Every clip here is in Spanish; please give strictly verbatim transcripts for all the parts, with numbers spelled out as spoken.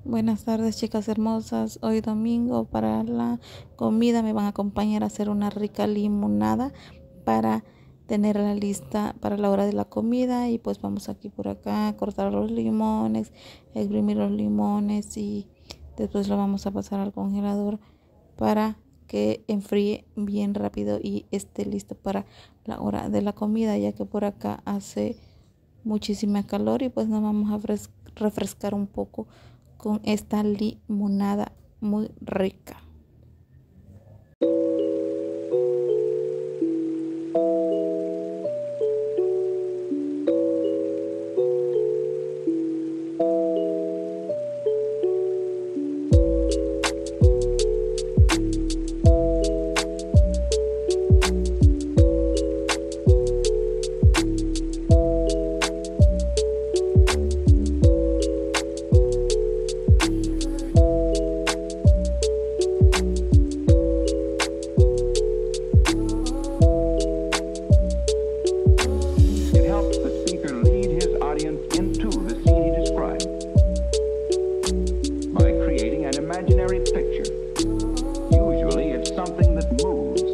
Buenas tardes, chicas hermosas. Hoy domingo para la comida me van a acompañar a hacer una rica limonada para tenerla lista para la hora de la comida. Y pues vamos aquí por acá a cortar los limones, exprimir los limones y después lo vamos a pasar al congelador para que enfríe bien rápido y esté listo para la hora de la comida, ya que por acá hace muchísima calor y pues nos vamos a refrescar un poco con esta limonada muy rica. Imaginary picture. Usually it's something that moves.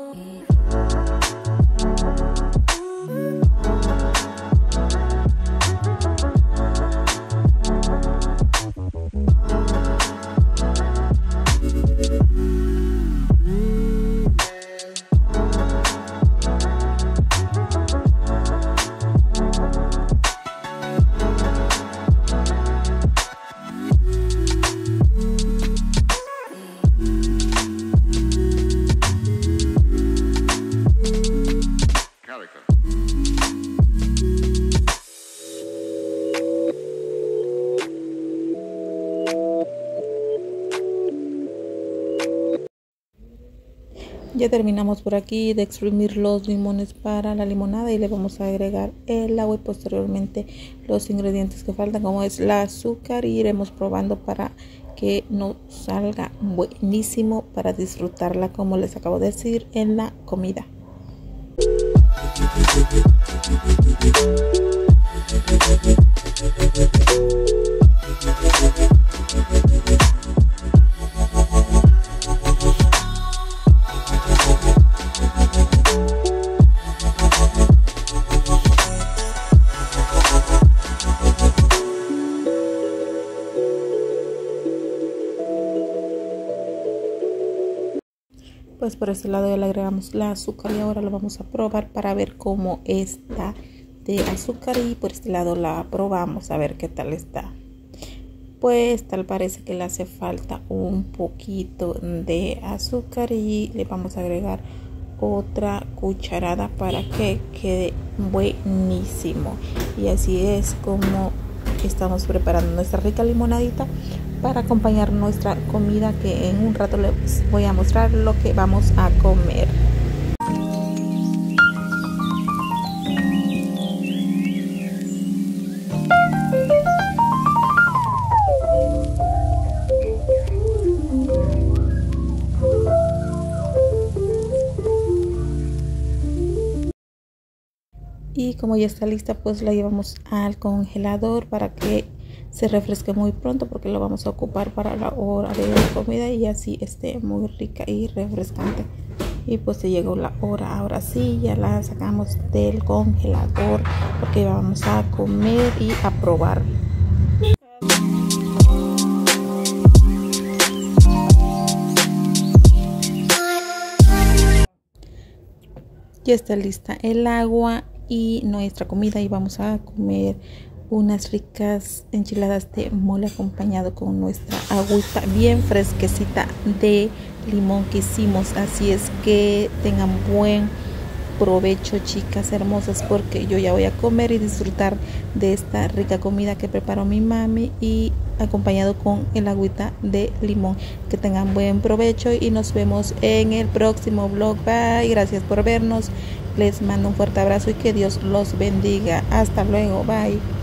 Ya terminamos por aquí de exprimir los limones para la limonada y le vamos a agregar el agua y posteriormente los ingredientes que faltan, como es el azúcar, y iremos probando para que nos salga buenísimo para disfrutarla, como les acabo de decir, en la comida. Pues por este lado ya le agregamos la azúcar y ahora lo vamos a probar para ver cómo está de azúcar, y por este lado la probamos a ver qué tal está. Pues tal parece que le hace falta un poquito de azúcar y le vamos a agregar otra cucharada para que quede buenísimo. Y así es como estamos preparando nuestra rica limonadita para acompañar nuestra comida, que en un rato les voy a mostrar lo que vamos a comer. Y como ya está lista, pues la llevamos al congelador para que se refresque muy pronto, porque lo vamos a ocupar para la hora de la comida y así esté muy rica y refrescante. Y pues se llegó la hora, ahora sí ya la sacamos del congelador porque vamos a comer y a probar. Ya está lista el agua y nuestra comida, y vamos a comer unas ricas enchiladas de mole acompañado con nuestra agüita bien fresquecita de limón que hicimos. Así es que tengan buen provecho, chicas hermosas, porque yo ya voy a comer y disfrutar de esta rica comida que preparó mi mami y acompañado con el agüita de limón. Que tengan buen provecho y nos vemos en el próximo vlog. Bye, gracias por vernos, les mando un fuerte abrazo y que Dios los bendiga. Hasta luego, bye.